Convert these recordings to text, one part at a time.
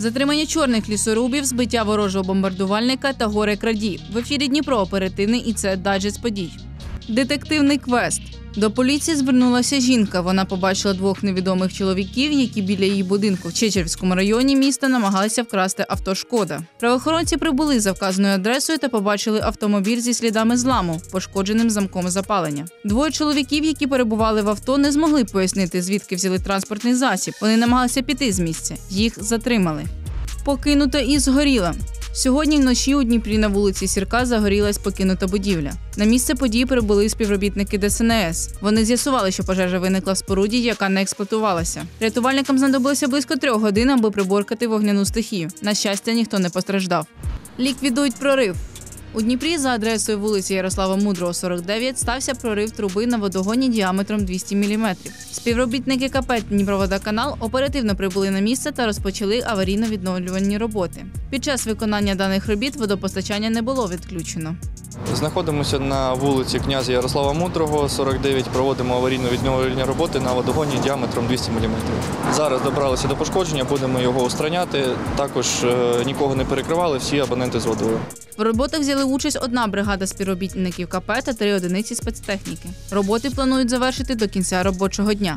Затримання чорних лісорубів, збиття ворожого бомбардувальника та горе-крадіїв. В ефірі Дніпро оперативний і це дайджест подій. Детективний квест. До поліції звернулася жінка. Вона побачила двох невідомих чоловіків, які біля її будинку в Чечерівському районі міста намагалися вкрасти авто «Шкода». Правоохоронці прибули за вказаною адресою та побачили автомобіль зі слідами зламу, пошкодженим замком запалення. Двоє чоловіків, які перебували в авто, не змогли пояснити, звідки взяли транспортний засіб. Вони намагалися піти з місця. Їх затримали. Покинута і згоріла. Сьогодні вночі у Дніпрі на вулиці Сірка загорілась покинута будівля. На місце події прибули співробітники ДСНС. Вони з'ясували, що пожежа виникла в споруді, яка не експлуатувалася. Рятувальникам знадобилося близько 3 годин, аби приборкати вогняну стихію. На щастя, ніхто не постраждав. Ліквідують прорив. У Дніпрі за адресою вулиці Ярослава Мудрого, 49, стався прорив труби на водогоні діаметром 200 мм. Співробітники КП «Дніпроводоканал» оперативно прибули на місце та розпочали аварійно-відновлювальні роботи. Під час виконання даних робіт водопостачання не було відключено. Знаходимося на вулиці князя Ярослава Мудрого, 49, проводимо аварійно-відновлювальні роботи на водогоні діаметром 200 мм. Зараз добралися до пошкодження, будемо його устраняти. Також нікого не перекривали, всі абоненти з водою. В роботах взяли участь 1 бригада співробітників КП та 3 одиниці спецтехніки. Роботи планують завершити до кінця робочого дня.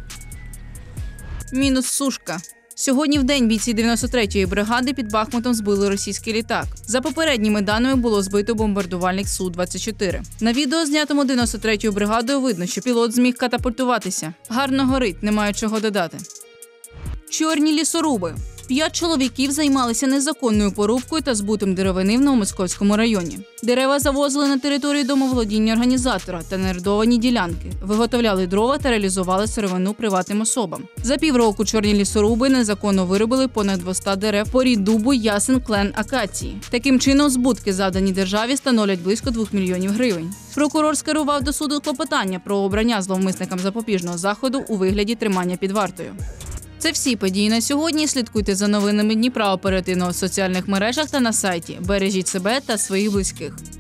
Мінус сушка. Сьогодні в день бійці 93-ї бригади під Бахмутом збили російський літак. За попередніми даними було збито бомбардувальник Су-24. На відео, знятому 93-ю бригадою, видно, що пілот зміг катапультуватися. Гарно горить, немає чого додати. Чорні лісоруби. 5 чоловіків займалися незаконною порубкою та збутом деревини в Новомосковському районі. Дерева завозили на територію домоволодіння організатора та неорендовані ділянки, виготовляли дрова та реалізували сировину приватним особам. За півроку чорні лісоруби незаконно вирубили понад 200 дерев порід дубу, ясен, клен, акації. Таким чином, збутки, завдані державі, становлять близько 2 мільйонів гривень. Прокурор скерував до суду клопотання про обрання зловмисникам запобіжного заходу у вигляді тримання під вартою. Це всі події на сьогодні. Слідкуйте за новинами Дніпра оперативно в соціальних мережах та на сайті. Бережіть себе та своїх близьких.